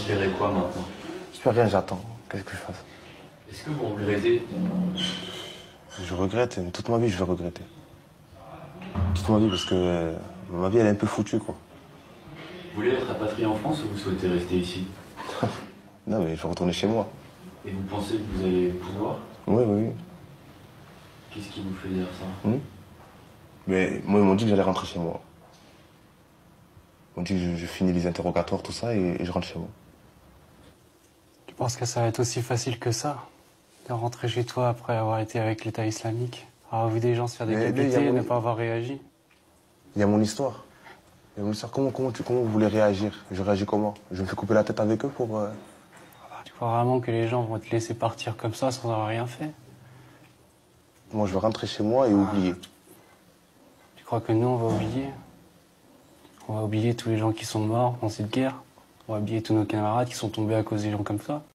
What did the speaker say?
espérez quoi maintenant? J'espère rien, j'attends. Qu'est-ce que je fasse? Est-ce que vous regrettez? Je regrette, toute ma vie je vais regretter. Toute ma vie parce que ma vie elle est un peu foutue quoi. Vous voulez être rapatrié en France ou vous souhaitez rester ici? Non mais je vais retourner chez moi. Et vous pensez que vous allez pouvoir? Oui, oui, oui. Qu'est-ce qui vous fait dire ça? Mais moi ils m'ont dit que j'allais rentrer chez moi. Ils m'ont dit que je finis les interrogatoires, tout ça et je rentre chez moi. Tu penses que ça va être aussi facile que ça, de rentrer chez toi après avoir été avec l'État islamique, avoir vu des gens se faire Mais décapiter lui, et ne pas avoir réagi? Il y a mon histoire. Il y a mon histoire. Comment vous voulez réagir? Je réagis comment? Je me fais couper la tête avec eux pour... Tu crois vraiment que les gens vont te laisser partir comme ça sans avoir rien fait? Moi je vais rentrer chez moi et oublier. Tu crois que nous, on va oublier? On va oublier tous les gens qui sont morts dans cette guerre? On va oublier tous nos camarades qui sont tombés à cause des gens comme ça?